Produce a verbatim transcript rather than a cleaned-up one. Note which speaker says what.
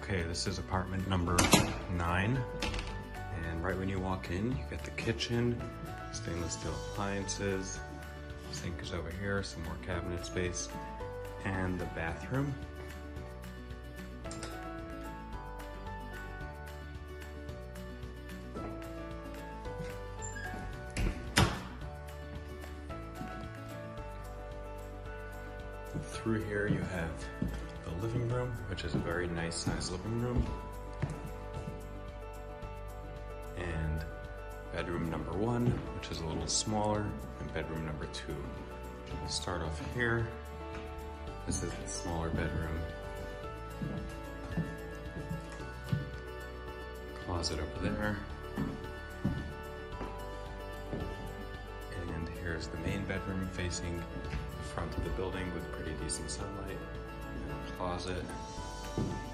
Speaker 1: Okay, this is apartment number nine. And right when you walk in, you get the kitchen, stainless steel appliances, sink is over here, some more cabinet space, and the bathroom. Through here you have the living room, which is a very nice sized living room. And bedroom number one, which is a little smaller, and bedroom number two. We'll start off here. This is the smaller bedroom. Closet over there. And here's the main bedroom facing the front of the building with pretty decent sunlight. And a closet.